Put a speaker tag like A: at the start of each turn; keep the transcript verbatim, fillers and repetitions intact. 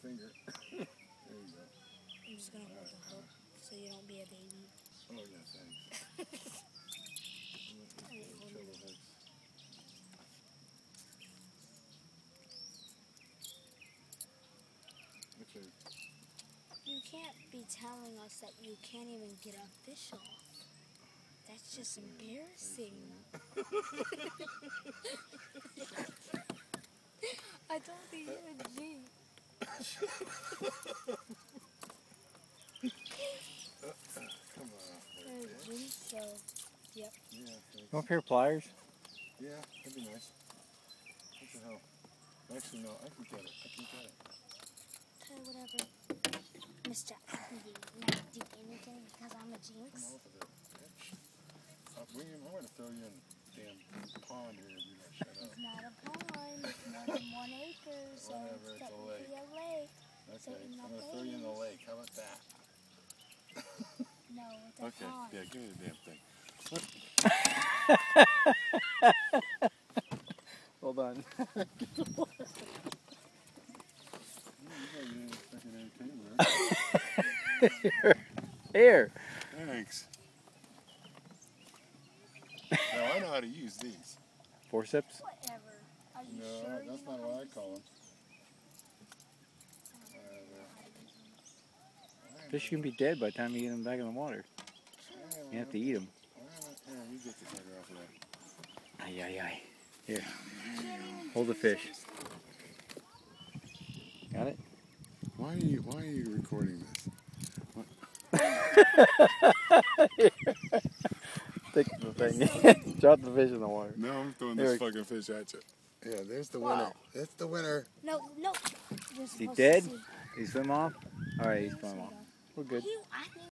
A: finger. There you go.
B: I'm just gonna hold the hook so you don't be a baby.
A: Oh yeah, thanks. Treble hooks. Okay.
B: You can't be telling us that you can't even get a fish off. That's just embarrassing. I don't think you're a G.
A: Come on.
B: You're a G, so, yep.
A: Yeah, thanks.
C: You want a pair of pliers?
A: Yeah, that'd be nice. What the hell? Actually, no, I can get it. I can get it.
B: Okay, whatever. Mister I can do not do anything because I'm a
A: Come
B: jinx.
A: off of it, bitch. Uh, William, I'm going to throw you in the damn pond here if you don't shut up.
B: It's not a pond. It's more than one acre, so
A: Whatever,
B: it's
A: it's a
B: technically
A: lake.
B: a lake.
A: Okay,
B: So in
A: I'm
B: the
A: going to throw you in the
B: face.
A: lake. How about that?
B: No, it's a
A: Okay,
B: pond.
A: yeah, give me the damn thing.
C: Hold on. Here.
A: Thanks. Now I know how to use these.
C: Forceps?
B: Whatever. Are you
A: No,
B: sure
A: that's
B: you
A: not
B: know
A: what
B: how
A: I
B: to
A: call
B: use
A: them.
C: Fish can be dead by the time you get them back in the water. You have to eat them.
A: Here, you get the finger off of that.
C: Ay, ay, ay. Here. Hold the fish. Got it?
A: Why are you Why are you recording this?
C: Take the thing. Drop the fish in the water.
A: No, I'm throwing
C: There
A: this
C: we-
A: fucking fish at you. Yeah, there's the
B: Wow.
A: winner. That's the winner.
B: No, no. You're
C: Is he
B: supposed
C: dead?
B: to see.
C: Did he swim off? Alright, he's swim off. We're good.
B: He, I think